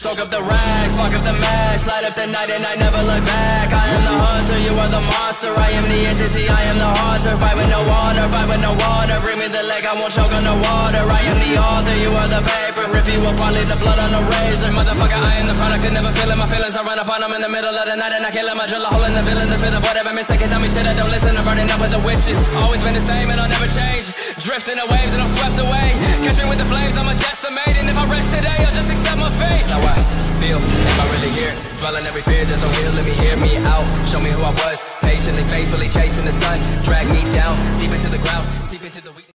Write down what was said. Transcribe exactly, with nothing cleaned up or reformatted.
Soak up the rags, spark up the max, light up the night and I never look back. I am the hunter, you are the monster. I am the entity, I am the haunter. Fight with no water, fight with no water. Bring me the leg, I won't choke on the water. I am the author, you are the paper. Rip you apart, leave the blood on the razor. Motherfucker, I am the product and never feeling my feelings. I run upon them in the middle of the night and I kill them. I drill a hole in the villain, the fit of whatever mistake. Tell me shit, I don't listen. I'm burning up with the witches. Always been the same and I'll never change. Drifting the waves and I'm swept away. Catch me with the flames, I'm a decimate. And if I rest today, I'll just accept my fate. How I feel, if I really hear, dwelling every fear, there's no heal, let me hear me out. Show me who I was, patiently, faithfully chasing the sun. Drag me down, deep into the ground, seep into the weak.